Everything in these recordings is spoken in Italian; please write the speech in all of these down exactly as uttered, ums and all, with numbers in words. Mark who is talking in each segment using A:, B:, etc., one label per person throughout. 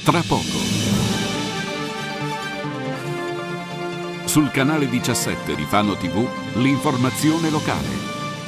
A: tra poco. Sul canale diciassette di Fano tivù, l'informazione locale.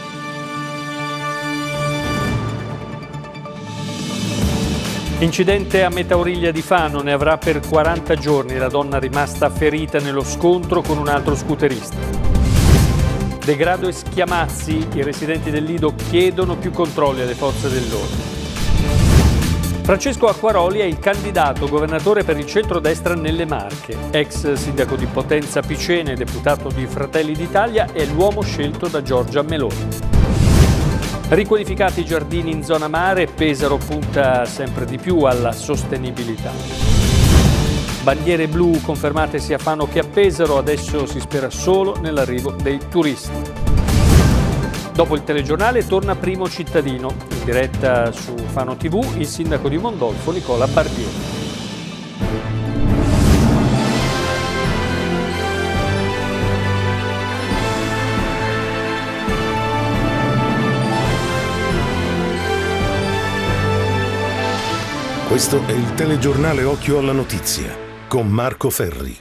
B: Incidente a Metauriglia di Fano, ne avrà per quaranta giorni la donna rimasta ferita nello scontro con un altro scooterista. Degrado e schiamazzi, i residenti del Lido chiedono più controlli alle forze dell'ordine. Francesco Acquaroli è il candidato governatore per il centrodestra nelle Marche. Ex sindaco di Potenza Picene, deputato di Fratelli d'Italia, è l'uomo scelto da Giorgia Meloni. Riqualificati i giardini in zona mare, Pesaro punta sempre di più alla sostenibilità. Bandiere blu confermate sia a Fano che a Pesaro, adesso si spera solo nell'arrivo dei turisti. Dopo il telegiornale torna Primo Cittadino, in diretta su Fano tivù il sindaco di Mondolfo Nicola Barbieri.
C: Questo è il telegiornale Occhio alla Notizia, con Marco Ferri.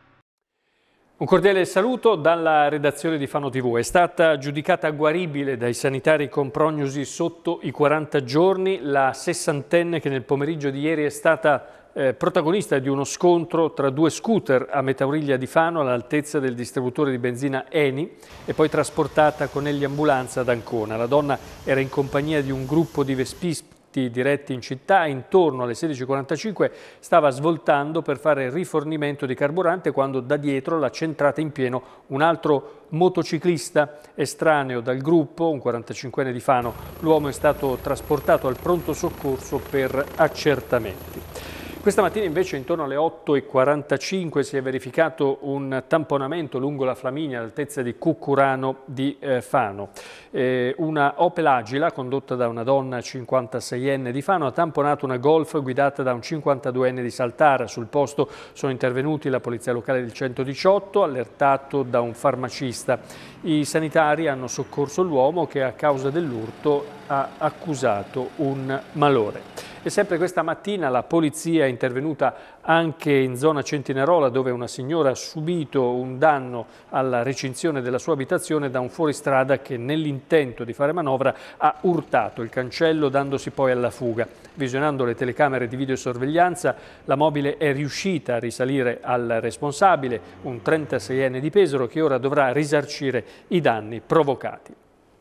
B: Un cordiale saluto dalla redazione di Fano tivù. È stata giudicata guaribile dai sanitari con prognosi sotto i quaranta giorni la sessantenne che nel pomeriggio di ieri è stata eh, protagonista di uno scontro tra due scooter a Metauriglia di Fano all'altezza del distributore di benzina Eni e poi trasportata con eliambulanza ad Ancona. La donna era in compagnia di un gruppo di vespisti diretti in città. Intorno alle sedici e quarantacinque stava svoltando per fare rifornimento di carburante quando da dietro l'ha centrata in pieno un altro motociclista estraneo dal gruppo, un quarantacinquenne di Fano. L'uomo è stato trasportato al pronto soccorso per accertamenti. Questa mattina invece intorno alle otto e quarantacinque si è verificato un tamponamento lungo la Flaminia all'altezza di Cuccurano di eh, Fano. Eh, una Opel Agila condotta da una donna cinquantaseienne di Fano ha tamponato una Golf guidata da un cinquantaduenne di Saltara. Sul posto sono intervenuti la polizia locale del centodiciotto, allertato da un farmacista. I sanitari hanno soccorso l'uomo che a causa dell'urto ha accusato un malore. E sempre questa mattina la polizia è intervenuta anche in zona Centinerola, dove una signora ha subito un danno alla recinzione della sua abitazione da un fuoristrada che nell'intento di fare manovra ha urtato il cancello dandosi poi alla fuga. Visionando le telecamere di videosorveglianza la mobile è riuscita a risalire al responsabile, un trentaseienne di Pesaro, che ora dovrà risarcire i danni provocati.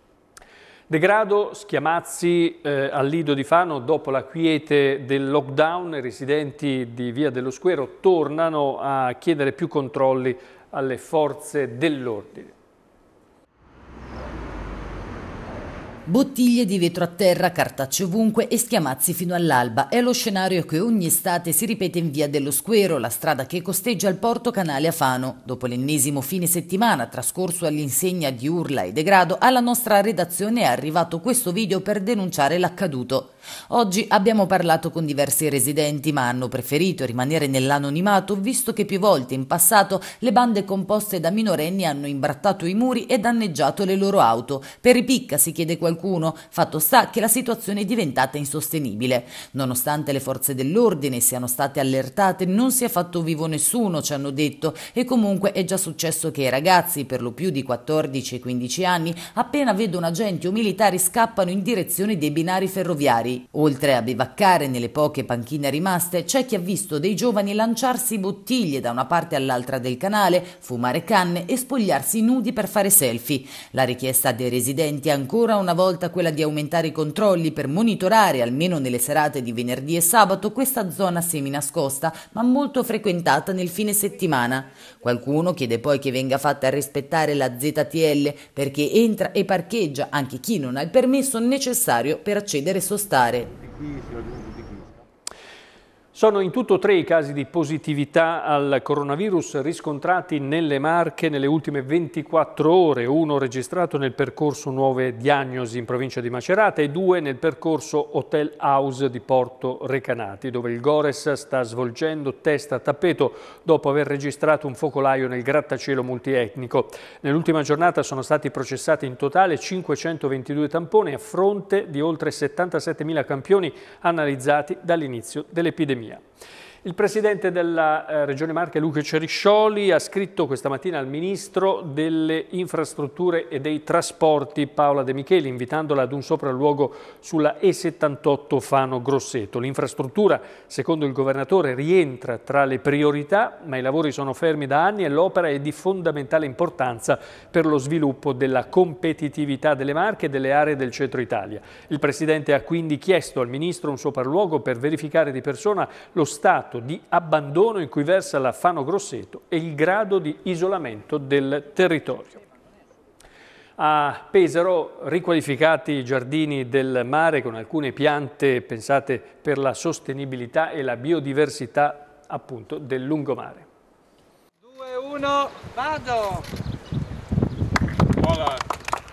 B: Degrado, schiamazzi eh, al Lido di Fano. Dopo la quiete del lockdown, i residenti di Via dello Squero tornano a chiedere più controlli alle forze dell'ordine.
D: Bottiglie di vetro a terra, cartacce ovunque e schiamazzi fino all'alba. È lo scenario che ogni estate si ripete in Via dello Squero, la strada che costeggia il porto canale a Fano. Dopo l'ennesimo fine settimana trascorso all'insegna di urla e degrado, alla nostra redazione è arrivato questo video per denunciare l'accaduto. Oggi abbiamo parlato con diversi residenti, ma hanno preferito rimanere nell'anonimato, visto che più volte in passato le bande composte da minorenni hanno imbrattato i muri e danneggiato le loro auto. Per ripicca, si chiede qualcuno. Fatto sta che la situazione è diventata insostenibile. Nonostante le forze dell'ordine siano state allertate, non si è fatto vivo nessuno, ci hanno detto, e comunque è già successo che i ragazzi, per lo più di quattordici e quindici anni, appena vedono agenti o militari scappano in direzione dei binari ferroviari. Oltre a bivaccare nelle poche panchine rimaste, c'è chi ha visto dei giovani lanciarsi bottiglie da una parte all'altra del canale, fumare canne e spogliarsi nudi per fare selfie. La richiesta dei residenti è ancora una volta quella di aumentare i controlli per monitorare, almeno nelle serate di venerdì e sabato, questa zona seminascosta ma molto frequentata nel fine settimana. Qualcuno chiede poi che venga fatta rispettare la Z T L perché entra e parcheggia anche chi non ha il permesso necessario per accedere e sostare.
B: Sono in tutto tre i casi di positività al coronavirus riscontrati nelle Marche nelle ultime ventiquattro ore, uno registrato nel percorso Nuove Diagnosi in provincia di Macerata e due nel percorso Hotel House di Porto Recanati, dove il Gores sta svolgendo test a tappeto dopo aver registrato un focolaio nel grattacielo multietnico. Nell'ultima giornata sono stati processati in totale cinquecentoventidue tamponi a fronte di oltre settantasettemila campioni analizzati dall'inizio dell'epidemia. Il presidente della eh, Regione Marche, Luca Ceriscioli, ha scritto questa mattina al ministro delle infrastrutture e dei trasporti, Paola De Micheli, invitandola ad un sopralluogo sulla E settantotto Fano-Grosseto. L'infrastruttura, secondo il governatore, rientra tra le priorità, ma i lavori sono fermi da anni e l'opera è di fondamentale importanza per lo sviluppo della competitività delle Marche e delle aree del centro Italia. Il presidente ha quindi chiesto al ministro un sopralluogo per verificare di persona lo stato di abbandono in cui versa la Fano-Grosseto e il grado di isolamento del territorio. A Pesaro, riqualificati i giardini del mare con alcune piante pensate per la sostenibilità e la biodiversità appunto del lungomare.
E: due, uno, vado!
F: Voilà.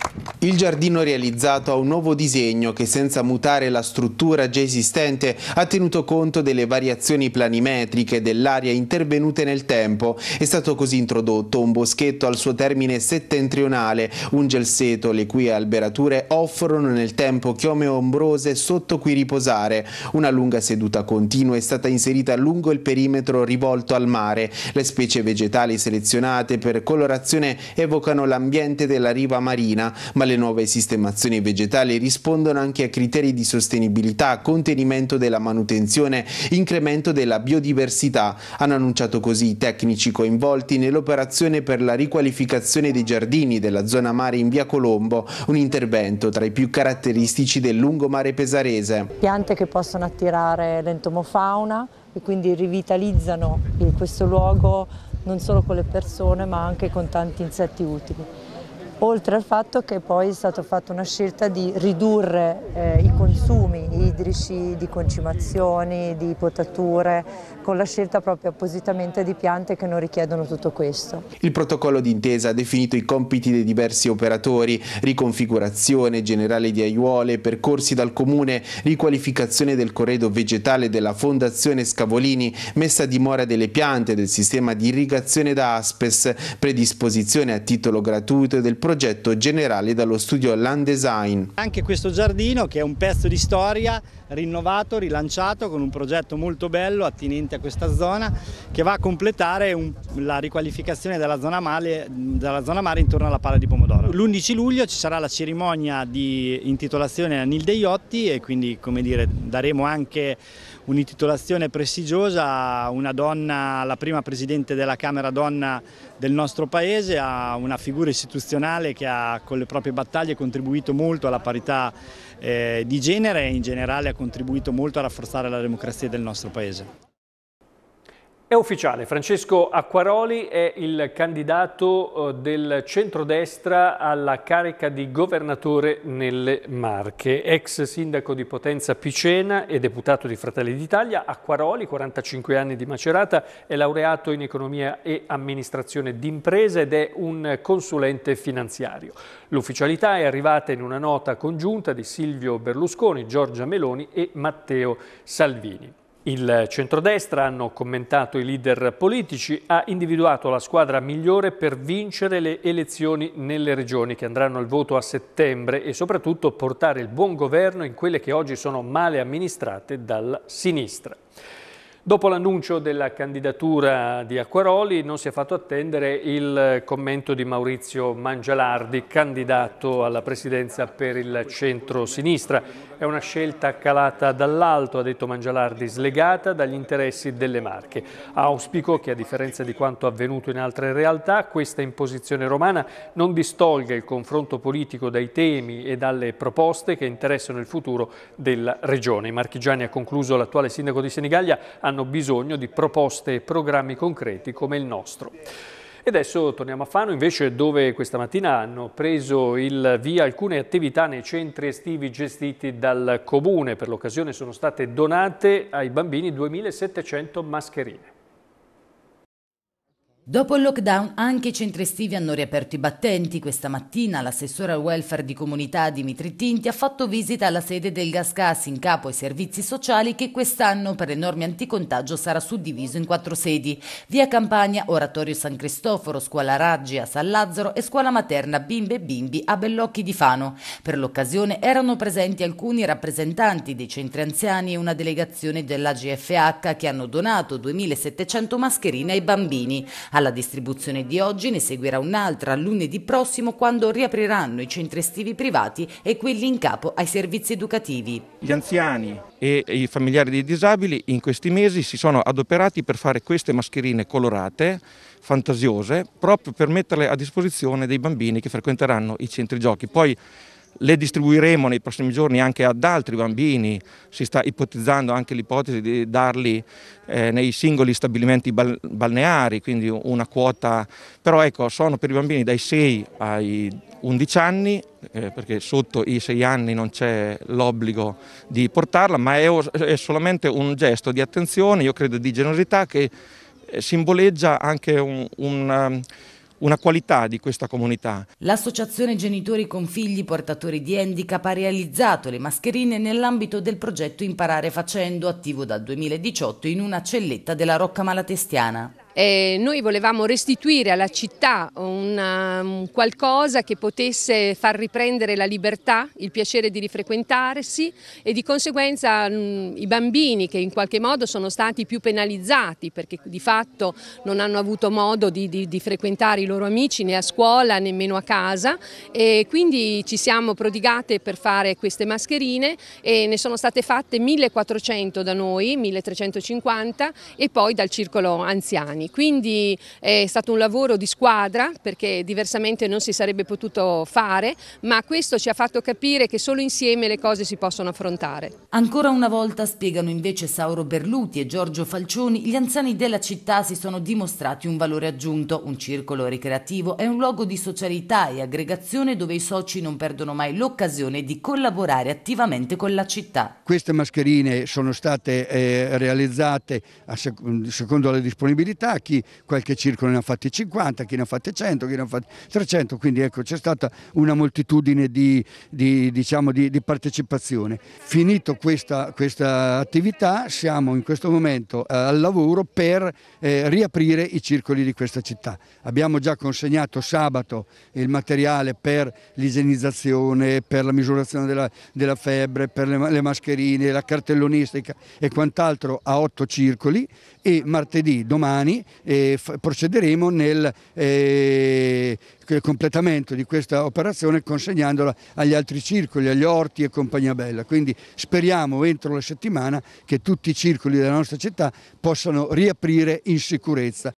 F: Il giardino realizzato ha un nuovo disegno che, senza mutare la struttura già esistente, ha tenuto conto delle variazioni planimetriche dell'area intervenute nel tempo. È stato così introdotto un boschetto al suo termine settentrionale, un gelseto le cui alberature offrono nel tempo chiome ombrose sotto cui riposare. Una lunga seduta continua è stata inserita lungo il perimetro rivolto al mare. Le specie vegetali selezionate per colorazione evocano l'ambiente della riva marina, ma le nuove sistemazioni vegetali rispondono anche a criteri di sostenibilità, contenimento della manutenzione, incremento della biodiversità. Hanno annunciato così i tecnici coinvolti nell'operazione per la riqualificazione dei giardini della zona mare in via Colombo, un intervento tra i più caratteristici del lungomare pesarese.
G: Piante che possono attirare l'entomofauna e quindi rivitalizzano questo luogo non solo con le persone ma anche con tanti insetti utili. Oltre al fatto che poi è stata fatta una scelta di ridurre eh, i consumi idrici, di concimazioni, di potature, con la scelta proprio appositamente di piante che non richiedono tutto questo.
F: Il protocollo d'intesa ha definito i compiti dei diversi operatori: riconfigurazione generale di aiuole, percorsi dal comune, riqualificazione del corredo vegetale della Fondazione Scavolini, messa a dimora delle piante del sistema di irrigazione da Aspes, predisposizione a titolo gratuito del progetto generale dallo studio Land Design.
E: Anche questo giardino, che è un pezzo di storia, rinnovato, rilanciato con un progetto molto bello attinente a questa zona, che va a completare un, la riqualificazione della zona, mare, della zona mare intorno alla Pala di Pomodoro. L'undici luglio ci sarà la cerimonia di intitolazione a Nilde Iotti e quindi, come dire, daremo anche un'intitolazione prestigiosa a una donna, la prima presidente della Camera donna del nostro paese, a una figura istituzionale che ha con le proprie battaglie contribuito molto alla parità eh, di genere e in generale ha contribuito molto a rafforzare la democrazia del nostro paese.
B: È ufficiale, Francesco Acquaroli è il candidato del centrodestra alla carica di governatore nelle Marche. Ex sindaco di Potenza Picena e deputato di Fratelli d'Italia, Acquaroli, quarantacinque anni di Macerata, è laureato in economia e amministrazione d'impresa ed è un consulente finanziario. L'ufficialità è arrivata in una nota congiunta di Silvio Berlusconi, Giorgia Meloni e Matteo Salvini. Il centrodestra, hanno commentato i leader politici, ha individuato la squadra migliore per vincere le elezioni nelle regioni che andranno al voto a settembre e soprattutto portare il buon governo in quelle che oggi sono male amministrate dalla sinistra. Dopo l'annuncio della candidatura di Acquaroli non si è fatto attendere il commento di Maurizio Mangialardi, candidato alla presidenza per il centro-sinistra. È una scelta calata dall'alto, ha detto Mangialardi, slegata dagli interessi delle Marche. Auspico che, a differenza di quanto avvenuto in altre realtà, questa imposizione romana non distolga il confronto politico dai temi e dalle proposte che interessano il futuro della regione. I marchigiani, ha concluso l'attuale sindaco di Senigallia, hanno hanno bisogno di proposte e programmi concreti come il nostro. E adesso torniamo a Fano, invece, dove questa mattina hanno preso il via alcune attività nei centri estivi gestiti dal Comune. Per l'occasione sono state donate ai bambini duemilasettecento mascherine.
D: Dopo il lockdown anche i centri estivi hanno riaperto i battenti. Questa mattina l'assessore al welfare di comunità Dimitri Tinti ha fatto visita alla sede del Gas Gas in capo ai servizi sociali, che quest'anno per le norme anticontagio sarà suddiviso in quattro sedi: Via Campagna, Oratorio San Cristoforo, Scuola Raggi a San Lazzaro e Scuola Materna Bimbe e Bimbi a Bellocchi di Fano. Per l'occasione erano presenti alcuni rappresentanti dei centri anziani e una delegazione della G F H che hanno donato duemilasettecento mascherine ai bambini. Alla distribuzione di oggi ne seguirà un'altra lunedì prossimo, quando riapriranno i centri estivi privati e quelli in capo ai servizi educativi.
H: Gli anziani e i familiari dei disabili in questi mesi si sono adoperati per fare queste mascherine colorate, fantasiose, proprio per metterle a disposizione dei bambini che frequenteranno i centri giochi. Poi le distribuiremo nei prossimi giorni anche ad altri bambini. Si sta ipotizzando anche l'ipotesi di darli eh, nei singoli stabilimenti bal- balneari, quindi una quota, però ecco, sono per i bambini dai sei ai undici anni, eh, perché sotto i sei anni non c'è l'obbligo di portarla, ma è, è solamente un gesto di attenzione, io credo di generosità, che eh, simboleggia anche un, un una qualità di questa comunità.
D: L'associazione Genitori con Figli Portatori di Handicap ha realizzato le mascherine nell'ambito del progetto Imparare Facendo, attivo dal duemiladiciotto in una celletta della Rocca Malatestiana.
I: Eh, noi volevamo restituire alla città una, un qualcosa che potesse far riprendere la libertà, il piacere di rifrequentarsi, e di conseguenza mh, i bambini che in qualche modo sono stati più penalizzati perché di fatto non hanno avuto modo di, di, di frequentare i loro amici né a scuola nemmeno a casa, e quindi ci siamo prodigate per fare queste mascherine, e ne sono state fatte millequattrocento da noi, milletrecentocinquanta, e poi dal circolo anziani. Quindi è stato un lavoro di squadra, perché diversamente non si sarebbe potuto fare, ma questo ci ha fatto capire che solo insieme le cose si possono affrontare.
D: Ancora una volta, spiegano invece Sauro Berluti e Giorgio Falcioni, gli anziani della città si sono dimostrati un valore aggiunto. Un circolo ricreativo è un luogo di socialità e aggregazione dove i soci non perdono mai l'occasione di collaborare attivamente con la città.
J: Queste mascherine sono state eh, realizzate a sec- secondo la disponibilità. Chi qualche circolo ne ha fatti cinquanta, chi ne ha fatti cento, chi ne ha fatti trecento, quindi ecco, c'è stata una moltitudine di, di, diciamo, di, di partecipazione. Finito questa, questa attività, siamo in questo momento eh, al lavoro per eh, riaprire i circoli di questa città. Abbiamo già consegnato sabato il materiale per l'igienizzazione, per la misurazione della, della febbre, per le, le mascherine, la cartellonistica e quant'altro a otto circoli, e martedì, domani, eh, procederemo nel eh, completamento di questa operazione, consegnandola agli altri circoli, agli orti e compagnia bella. Quindi speriamo entro la settimana che tutti i circoli della nostra città possano riaprire in sicurezza.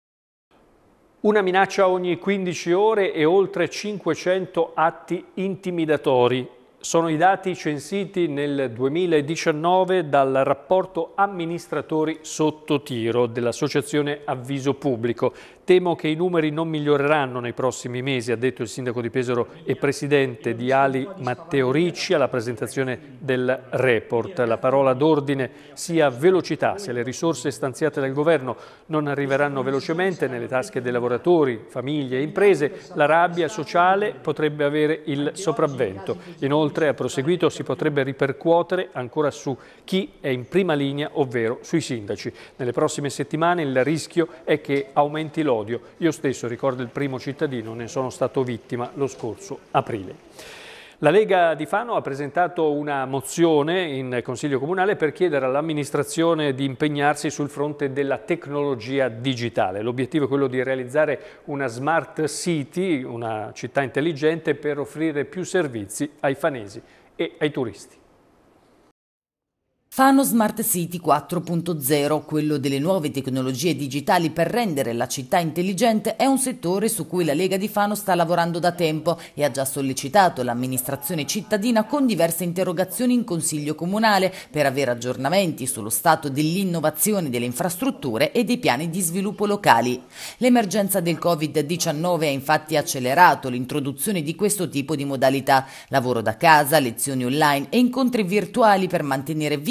B: Una minaccia ogni quindici ore e oltre cinquecento atti intimidatori. Sono i dati censiti nel duemiladiciannove dal rapporto Amministratori sotto tiro dell'Associazione Avviso Pubblico. Temo che i numeri non miglioreranno nei prossimi mesi, ha detto il sindaco di Pesaro e presidente di Ali Matteo Ricci alla presentazione del report. La parola d'ordine sia velocità. Se le risorse stanziate dal governo non arriveranno velocemente nelle tasche dei lavoratori, famiglie e imprese, la rabbia sociale potrebbe avere il sopravvento. Inoltre, ha proseguito, si potrebbe ripercuotere ancora su chi è in prima linea, ovvero sui sindaci. Nelle prossime settimane il rischio è che aumenti l'odio. Io stesso, ricordo il primo cittadino, ne sono stato vittima lo scorso aprile. La Lega di Fano ha presentato una mozione in Consiglio Comunale per chiedere all'amministrazione di impegnarsi sul fronte della tecnologia digitale. L'obiettivo è quello di realizzare una smart city, una città intelligente, per offrire più servizi ai fanesi e ai turisti.
D: Fano Smart City quattro punto zero, quello delle nuove tecnologie digitali per rendere la città intelligente, è un settore su cui la Lega di Fano sta lavorando da tempo e ha già sollecitato l'amministrazione cittadina con diverse interrogazioni in Consiglio Comunale per avere aggiornamenti sullo stato dell'innovazione delle infrastrutture e dei piani di sviluppo locali. L'emergenza del Covid diciannove ha infatti accelerato l'introduzione di questo tipo di modalità: lavoro da casa, lezioni online e incontri virtuali per mantenere vivo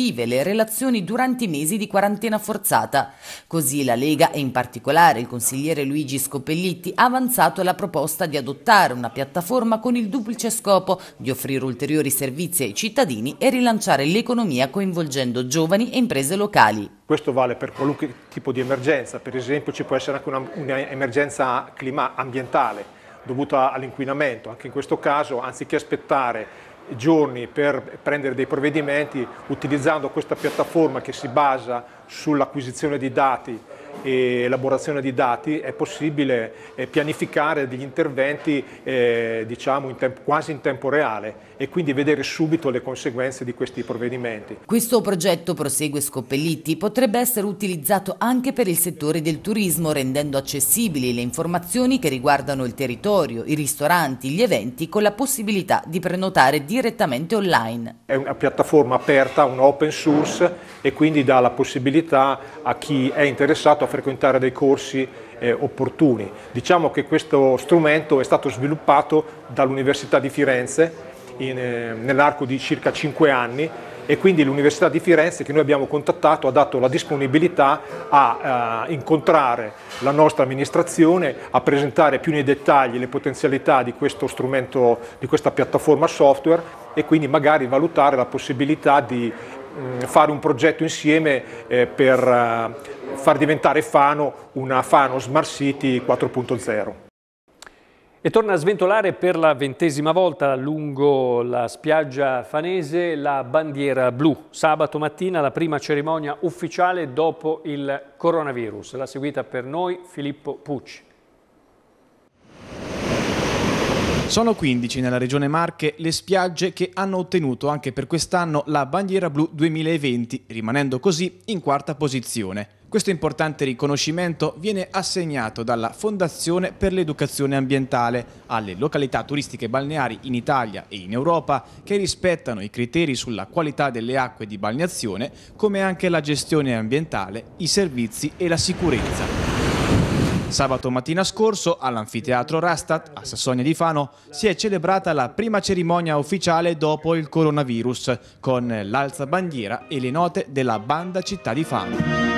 D: positive le relazioni durante i mesi di quarantena forzata. Così la Lega e in particolare il consigliere Luigi Scopellitti ha avanzato la proposta di adottare una piattaforma con il duplice scopo di offrire ulteriori servizi ai cittadini e rilanciare l'economia coinvolgendo giovani e imprese locali.
K: Questo vale per qualunque tipo di emergenza, per esempio ci può essere anche un'emergenza clima ambientale dovuta all'inquinamento. Anche in questo caso, anziché aspettare giorni per prendere dei provvedimenti, utilizzando questa piattaforma che si basa sull'acquisizione di dati e elaborazione di dati, è possibile eh, pianificare degli interventi eh, diciamo in tempo, quasi in tempo reale e quindi vedere subito le conseguenze di questi provvedimenti.
D: Questo progetto, prosegue Scopellitti, potrebbe essere utilizzato anche per il settore del turismo, rendendo accessibili le informazioni che riguardano il territorio, i ristoranti, gli eventi, con la possibilità di prenotare direttamente online.
K: È una piattaforma aperta, una open source, e quindi dà la possibilità a chi è interessato a frequentare dei corsi eh, opportuni. Diciamo che questo strumento è stato sviluppato dall'Università di Firenze eh, nell'arco di circa cinque anni, e quindi l'Università di Firenze, che noi abbiamo contattato, ha dato la disponibilità a uh, incontrare la nostra amministrazione, a presentare più nei dettagli le potenzialità di questo strumento, di questa piattaforma software, e quindi magari valutare la possibilità di mh, fare un progetto insieme eh, per uh, far diventare Fano una Fano Smart City quattro punto zero.
B: E torna a sventolare per la ventesima volta lungo la spiaggia fanese la bandiera blu. Sabato mattina la prima cerimonia ufficiale dopo il coronavirus. L'ha seguita per noi Filippo Pucci.
L: Sono quindici nella regione Marche le spiagge che hanno ottenuto anche per quest'anno la bandiera blu duemilaventi, rimanendo così in quarta posizione. Questo importante riconoscimento viene assegnato dalla Fondazione per l'Educazione Ambientale alle località turistiche balneari in Italia e in Europa che rispettano i criteri sulla qualità delle acque di balneazione, come anche la gestione ambientale, i servizi e la sicurezza. Sabato mattina scorso all'Anfiteatro Rastatt a Sassonia di Fano si è celebrata la prima cerimonia ufficiale dopo il coronavirus con l'alzabandiera e le note della Banda Città di Fano.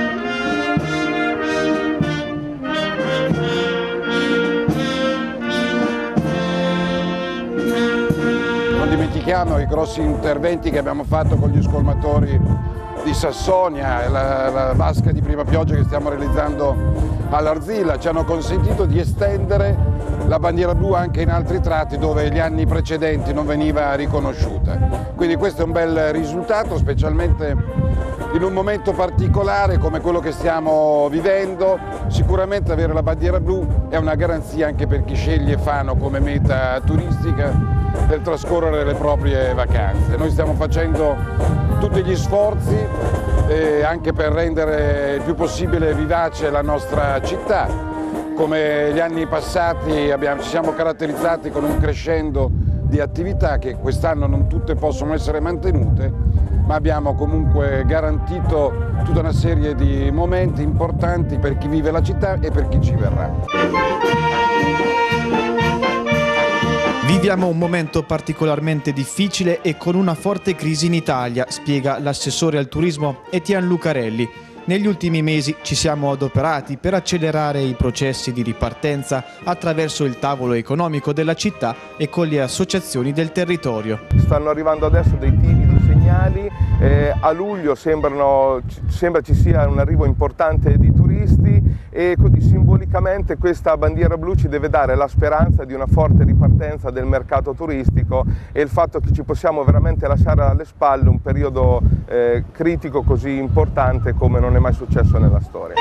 M: Non dimentichiamo i grossi interventi che abbiamo fatto con gli scolmatori di Sassonia e la, la vasca di prima pioggia che stiamo realizzando all'Arzilla ci hanno consentito di estendere la bandiera blu anche in altri tratti dove gli anni precedenti non veniva riconosciuta. Quindi questo è un bel risultato, specialmente in un momento particolare come quello che stiamo vivendo. Sicuramente avere la bandiera blu è una garanzia anche per chi sceglie Fano come meta turistica per trascorrere le proprie vacanze. Noi stiamo facendo tutti gli sforzi eh, anche per rendere il più possibile vivace la nostra città. Come gli anni passati abbiamo, ci siamo caratterizzati con un crescendo di attività che quest'anno non tutte possono essere mantenute, ma abbiamo comunque garantito tutta una serie di momenti importanti per chi vive la città e per chi ci verrà.
L: Viviamo un momento particolarmente difficile e con una forte crisi in Italia, spiega l'assessore al turismo Etienne Lucarelli. Negli ultimi mesi ci siamo adoperati per accelerare i processi di ripartenza attraverso il tavolo economico della città e con le associazioni del territorio.
N: Stanno arrivando adesso dei timidi segnali, eh, a luglio sembrano, sembra ci sia un arrivo importante di turisti e così simbolicamente questa bandiera blu ci deve dare la speranza di una forte ripartenza del mercato turistico e il fatto che ci possiamo veramente lasciare alle spalle un periodo eh, critico così importante come non è mai successo nella storia.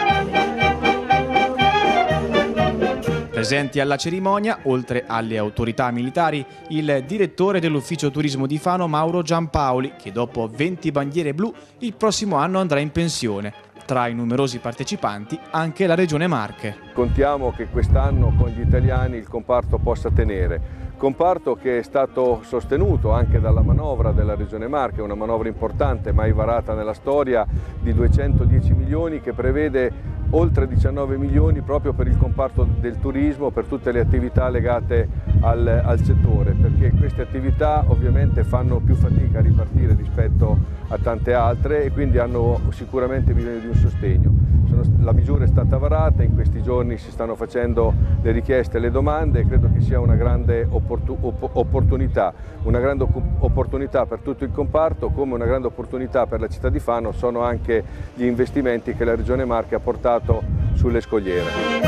L: Presenti alla cerimonia, oltre alle autorità militari, il direttore dell'Ufficio Turismo di Fano Mauro Giampaoli, che dopo venti bandiere blu il prossimo anno andrà in pensione. Tra i numerosi partecipanti anche la Regione Marche.
O: Contiamo che quest'anno con gli italiani il comparto possa tenere.
N: comparto che è stato sostenuto anche dalla manovra della Regione Marche, una manovra importante mai varata nella storia di duecentodieci milioni, che prevede oltre diciannove milioni proprio per il comparto del turismo, per tutte le attività legate al, al settore, perché queste attività ovviamente fanno più fatica a ripartire rispetto a tante altre e quindi hanno sicuramente bisogno di un sostegno. Sono, la misura è stata varata, in questi giorni si stanno facendo le richieste e le domande e credo che sia una grande opportu, opp, opportunità, una grande opportunità per tutto il comparto, come una grande opportunità per la città di Fano sono anche gli investimenti che la Regione Marche ha portato sulle scogliere.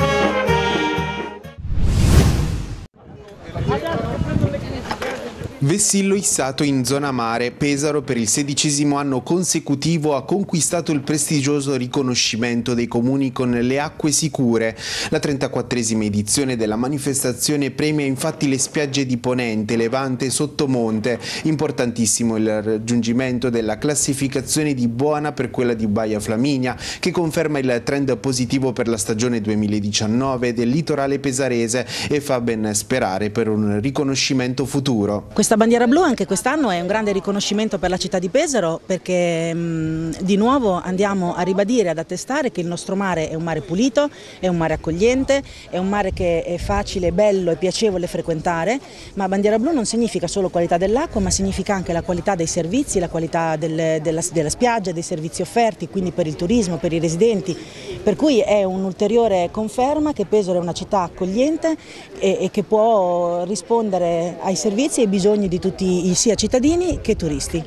F: Vessillo issato in zona mare, Pesaro per il sedicesimo anno consecutivo ha conquistato il prestigioso riconoscimento dei comuni con le acque sicure. La trentaquattresima edizione della manifestazione premia infatti le spiagge di Ponente, Levante e Sottomonte. Importantissimo il raggiungimento della classificazione di buona per quella di Baia Flaminia, che conferma il trend positivo per la stagione duemiladiciannove del litorale pesarese e fa ben sperare per un riconoscimento futuro.
O: Questa bandiera blu anche quest'anno è un grande riconoscimento per la città di Pesaro, perché mh, di nuovo andiamo a ribadire e ad attestare che il nostro mare è un mare pulito, è un mare accogliente, è un mare che è facile, bello e piacevole frequentare, ma bandiera blu non significa solo qualità dell'acqua, ma significa anche la qualità dei servizi, la qualità del, della, della spiaggia, dei servizi offerti, quindi per il turismo, per i residenti, per cui è un'ulteriore conferma che Pesaro è una città accogliente e, e che può rispondere ai servizi e ai bisogni di tutti, sia cittadini che turisti.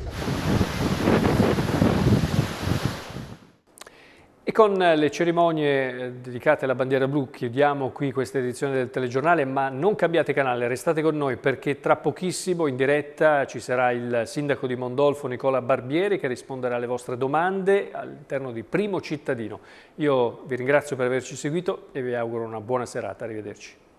B: E con le cerimonie dedicate alla bandiera blu chiudiamo qui questa edizione del telegiornale, ma non cambiate canale, restate con noi perché tra pochissimo in diretta ci sarà il sindaco di Mondolfo Nicola Barbieri che risponderà alle vostre domande all'interno di Primo Cittadino. Io vi ringrazio per averci seguito e vi auguro una buona serata, arrivederci.